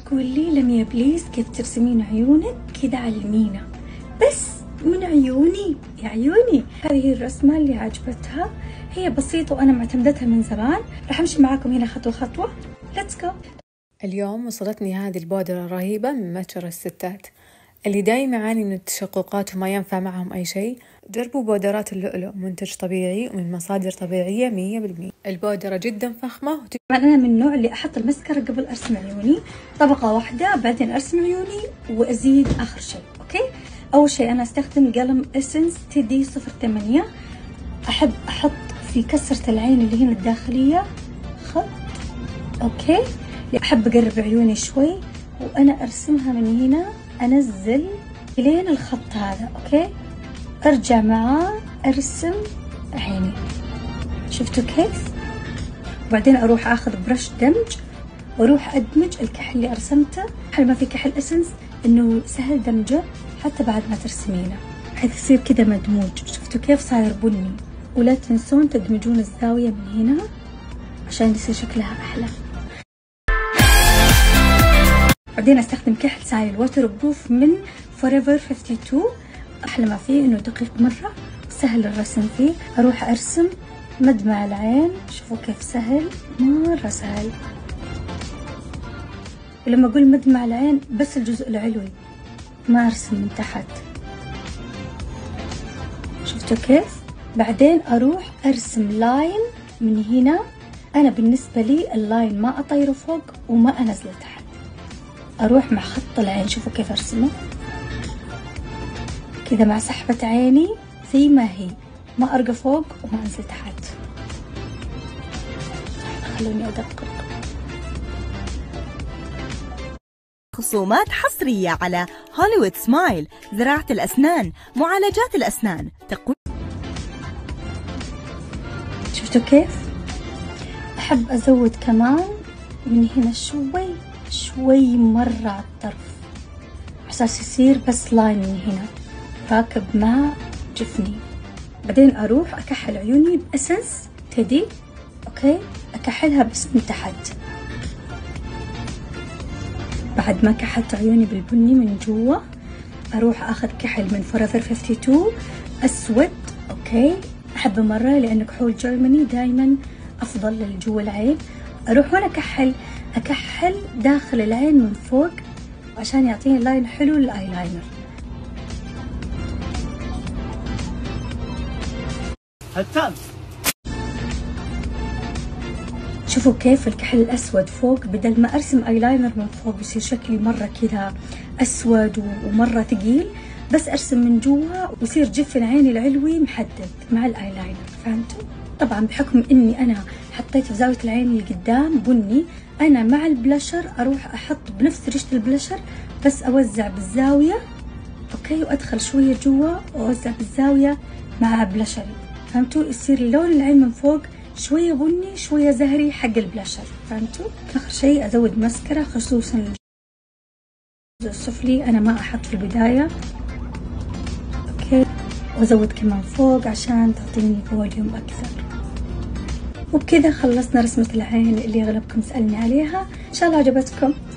تقولي لميا بليز كيف ترسمين عيونك كذا علمينا، بس من عيوني يا عيوني. هذه الرسمة اللي عجبتها، هي بسيطة وأنا معتمدتها من زمان. راح أمشي معاكم هنا خطوة خطوة. ليتس جو. اليوم وصلتني هذه البودرة الرهيبة من متجر الستات اللي دايما يعاني من التشققات وما ينفع معهم أي شيء. جربوا بودرات اللؤلؤ، منتج طبيعي ومن مصادر طبيعية 100%. البودرة جدا فخمة أنا من النوع اللي أحط المسكرة قبل أرسم عيوني، طبقة واحدة بعدين أرسم عيوني وأزيد آخر شيء. أوكي، أول شيء أنا أستخدم قلم إسنس تيدي 08. أحب أحط في كسرة العين اللي هنا الداخلية خط. أوكي، أحب أقرب عيوني شوي وأنا أرسمها من هنا، أنزل لين الخط هذا. أوكي، أرجع معاه أرسم عيني. شفتوا كيف؟ وبعدين أروح أخذ برش دمج وأروح أدمج الكحل اللي أرسمته. حال ما في كحل إسنس إنه سهل دمجه حتى بعد ما ترسمينه، بحيث يصير كذا مدموج. شفتوا كيف صاير بني؟ ولا تنسون تدمجون الزاوية من هنا عشان يصير شكلها أحلى. بعدين أستخدم كحل سائل ووتر بروف من فوريفر 52. أحلى ما فيه إنه دقيق مرة وسهل الرسم فيه. أروح أرسم مدمع العين، شوفوا كيف سهل، مرة سهل. ولما أقول مدمع العين بس الجزء العلوي، ما أرسم من تحت. شفتوا كيف؟ بعدين أروح أرسم لاين من هنا. أنا بالنسبة لي اللاين ما أطيره فوق وما أنزله تحت، أروح مع خط العين. شوفوا كيف أرسمه كذا مع سحبة عيني زي ما هي، ما أرقى فوق وما أنزل تحت. خلوني أدقق. خصومات حصرية على هوليوود سمايل، زراعة الأسنان، معالجات الأسنان. شفتوا كيف؟ أحب أزود كمان من هنا شوي مرة على الطرف، عساس يصير بس لاين من هنا راكب مع جفني. بعدين أروح أكحل عيوني بأسنس تيدي. أوكي، أكحلها بس من تحت. بعد ما كحلت عيوني بالبني من جوا، أروح أخذ كحل من فوريفر 52 أسود. أوكي، أحبه مرة لأن كحول جيرماني دايما أفضل للجوا العين. أروح وأنا أكحل داخل العين من فوق عشان يعطيني لاين حلو للآيلاينر. شوفوا كيف الكحل الأسود فوق، بدل ما أرسم آيلاينر من فوق يصير شكلي مرة كذا أسود ومرة ثقيل، بس أرسم من جوا ويصير جفن عيني العلوي محدد مع الآيلاينر. فهمتوا؟ طبعا بحكم إني أنا حطيت في زاوية العين اللي قدام بني، أنا مع البلاشر أروح أحط بنفس ريشة البلاشر بس أوزع بالزاوية. أوكي، وأدخل شوية جوا وأوزع بالزاوية مع بلاشري. فهمتوا؟ يصير لون العين من فوق شوية بني شوية زهري حق البلاشر. فهمتوا؟ آخر شيء أزود مسكرة، خصوصا الجزء السفلي أنا ما أحط في البداية. أوكي، وأزود كمان فوق عشان تعطيني فوليوم أكثر. وبكذا خلصنا رسمة العين اللي أغلبكم سألني عليها. إن شاء الله عجبتكم.